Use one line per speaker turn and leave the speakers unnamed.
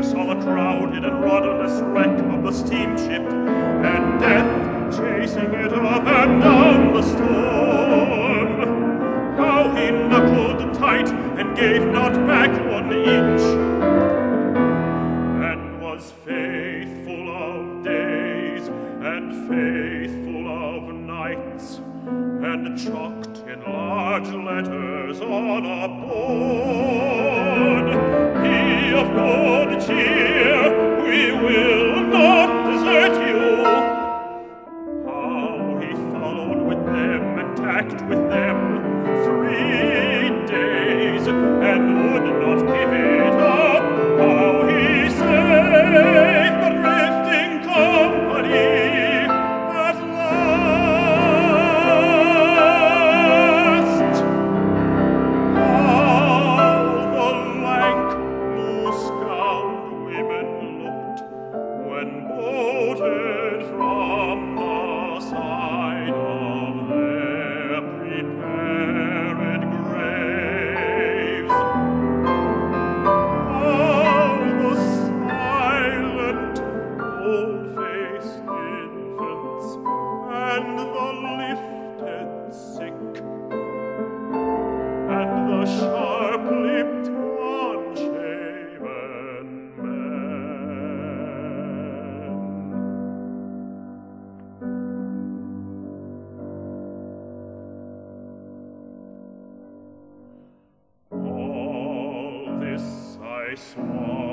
saw the crowded and rudderless wreck of the steamship, and death chasing it up and down the storm. How he knuckled tight and gave not back 1 inch, and was faithful of days and faithful of nights, and chalked in large letters on a board, "Be of good cheer, we will not desert you." How he followed with them and tacked with them 3 days, and would not give it up. How he saved the drifting company at last. How the lank, moose-gowned women looked when boated from the side of their prepared graves. How the silent, old-faced infants and the lifted sick and the sharp-lipped, unshaven men. All this I saw